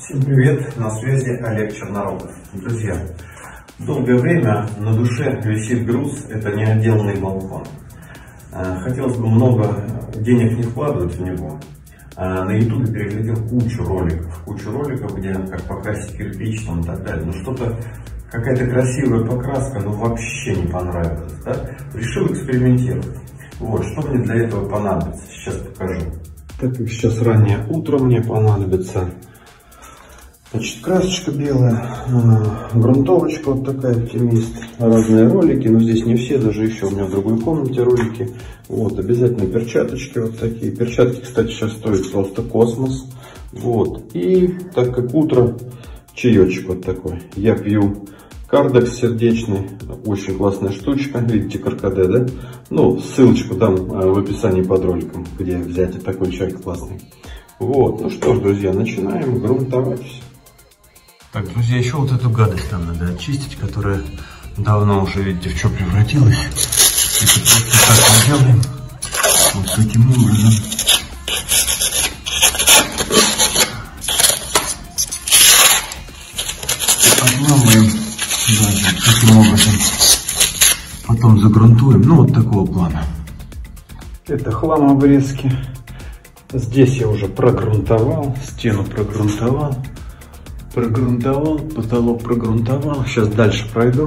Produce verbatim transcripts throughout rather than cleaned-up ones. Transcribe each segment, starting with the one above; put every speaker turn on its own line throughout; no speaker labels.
Всем привет, на связи Олег Чернорогов. Друзья, долгое время на душе висит груз, это неотделанный балкон. Хотелось бы много денег не вкладывать в него. На ютубе переглядел кучу роликов, кучу роликов, где как покрасить кирпич там, и так далее. Но что-то, какая-то красивая покраска, ну вообще не понравилась. Да? Решил экспериментировать. Вот, что мне для этого понадобится, сейчас покажу. Так как сейчас раннее утро, мне понадобится, значит, красочка белая, грунтовочка вот такая, оптимист, разные ролики, но здесь не все, даже еще у меня в другой комнате ролики. Вот, обязательно перчаточки вот такие. Перчатки, кстати, сейчас стоят просто космос. Вот, и так как утро, чаечек вот такой. Я пью кардекс сердечный, очень классная штучка, видите, каркаде, да? Ну, ссылочку дам в описании под роликом, где взять такой чай классный. Вот, ну что ж, друзья, начинаем грунтовать. Так, друзья, еще вот эту гадость нам надо очистить, которая давно уже, видите, в что превратилась. Это просто так мы делаем, вот таким образом. Отламываем, да, таким образом. Потом загрунтуем, ну вот такого плана. Это хлам обрезки. Здесь я уже прогрунтовал, стену прогрунтовал. Прогрунтовал, потолок прогрунтовал. Сейчас дальше пройду.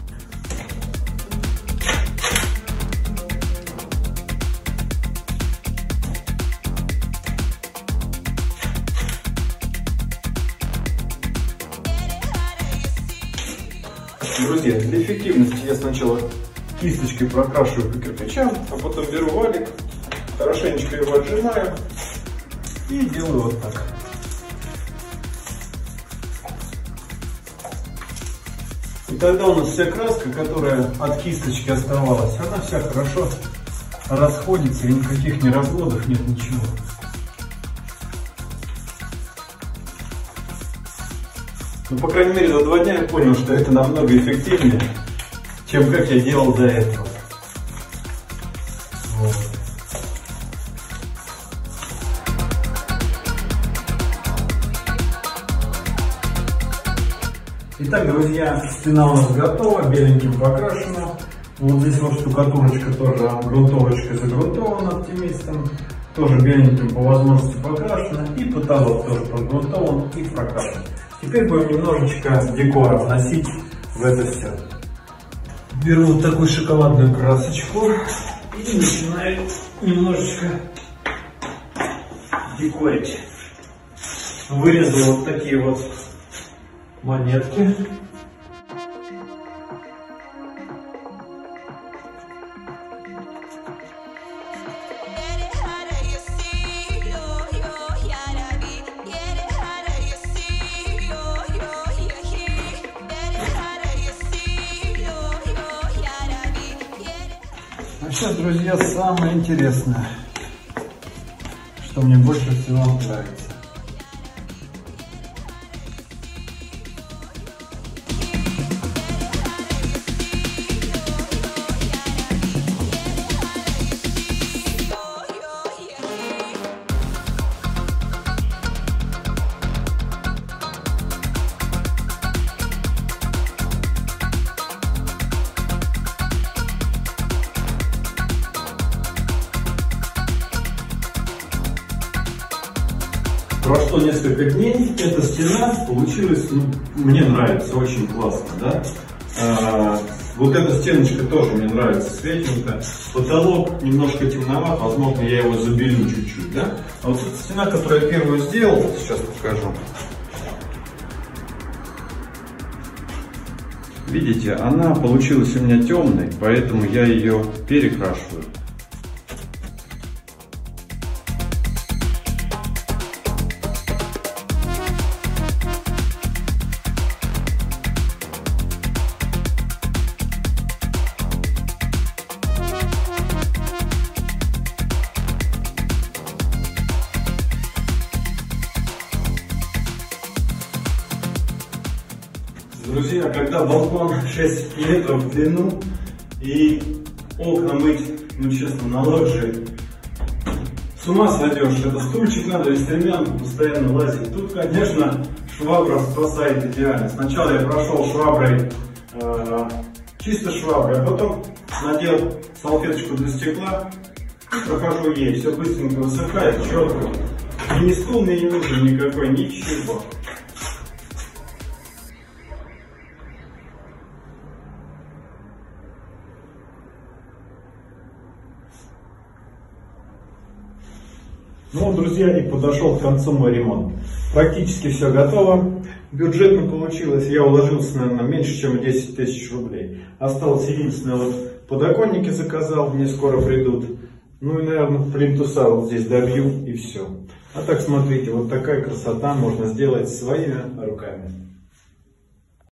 Друзья, для эффективности я сначала кисточкой прокрашиваю по кирпичам, а потом беру валик, хорошенечко его отжимаю и делаю вот так. И тогда у нас вся краска, которая от кисточки оставалась, она вся хорошо расходится, и никаких ни разводов нет, ничего. Ну, по крайней мере, за два дня я понял, что это намного эффективнее, чем как я делал до этого. Вот. Итак, друзья, стена у нас готова, беленьким покрашена. Вот здесь вот штукатурочка тоже, грунтовочка загрунтована оптимистом. Тоже беленьким по возможности покрашена. И потолок тоже прогрунтован и прокрашен. Теперь будем немножечко декора вносить в это все. Беру вот такую шоколадную красочку и начинаю немножечко декорить. Вырезал вот такие вот монетки. А сейчас, друзья, самое интересное, что мне больше всего нравится. Прошло несколько дней, эта стена получилась, ну, мне нравится, очень классно, да? А, вот эта стеночка тоже мне нравится, светленькая. Потолок немножко темноват, возможно, я его забелю чуть-чуть, да? А вот эта стена, которую я первую сделал, сейчас покажу. Видите, она получилась у меня темной, поэтому я ее перекрашиваю. Друзья, когда балкон шесть метров в длину и окна мыть, ну честно, на лоджии
С ума сойдешь, это стульчик надо и стремянку постоянно лазить. Тут, конечно, швабра спасает идеально. Сначала я прошел шваброй, э, чисто шваброй, а потом надел салфеточку для стекла, прохожу ей, все быстренько высыхает, четко. И ни стул мне не нужен никакой, ничего.
Ну, друзья, и подошел к концу мой ремонт. Практически все готово. Бюджетно получилось. Я уложился, наверное, меньше, чем десять тысяч рублей. Осталось единственное, вот подоконники заказал, мне скоро придут. Ну и, наверное, плинтуса вот здесь добью и все. А так, смотрите, вот такая красота можно сделать своими руками.